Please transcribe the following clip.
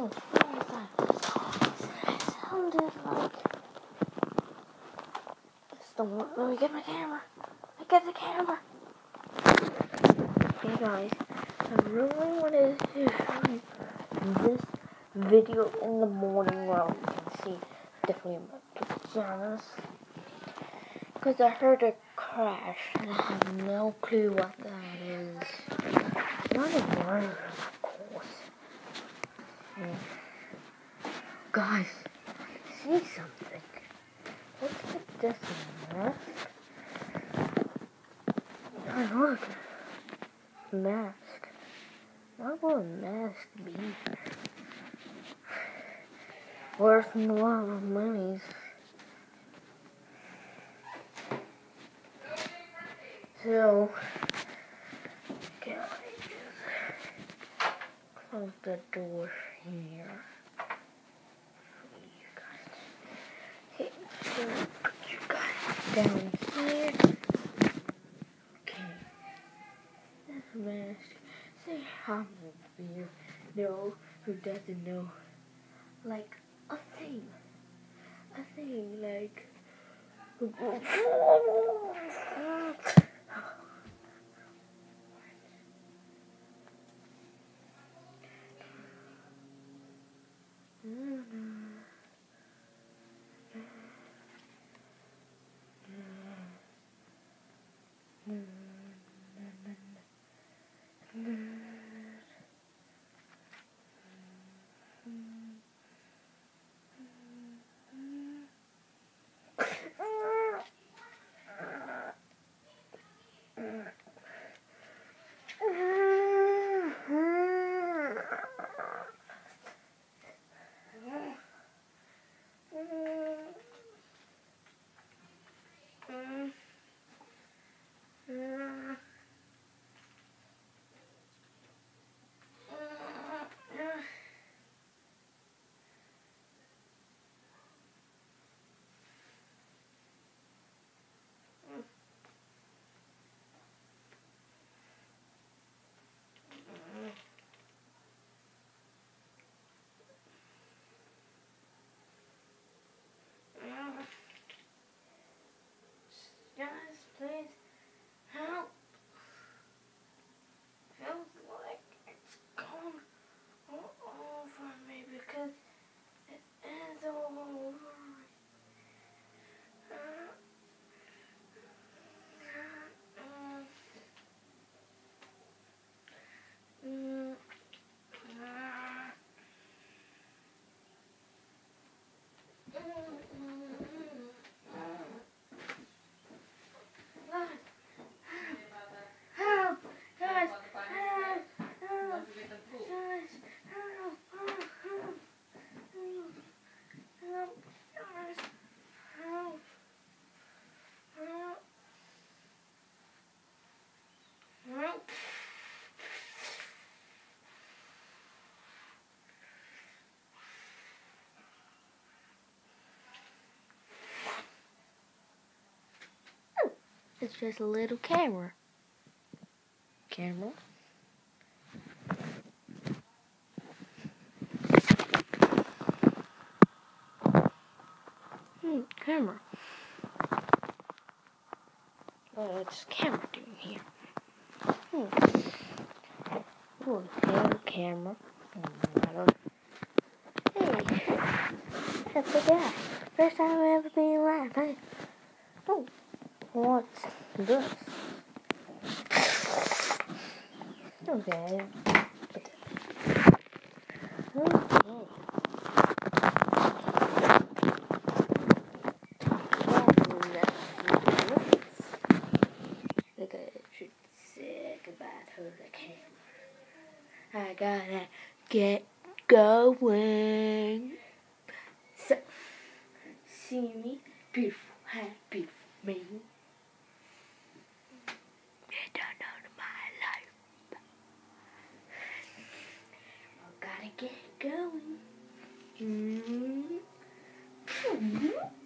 what was that? It sounded like... Let me get my camera. I get the camera. Hey guys, I really wanted to show you this video in the morning where you can see definitely my pajamas. Because I heard a crash and I have no clue what that is. Not a word, of course. Guys, see something. What's with this mask? Oh, look. Mask. What will a mask be? Worth more monies. So, can I just close the door here? Okay, so put you guys down here. Okay, this mask. Say how you know who doesn't know. Like a thing like. Guys, please help. Feels like it's gone all over me because it is all over. It's just a little camera. Camera. Camera. What's camera doing here? Oh, camera. Hey, that's a guy. First time I've ever been alive. Hey. Oh, what's this? Okay. Think I should say goodbye to the camera. I gotta get going. So, see me, beautiful, happy for me. You don't know my life. I gotta get going.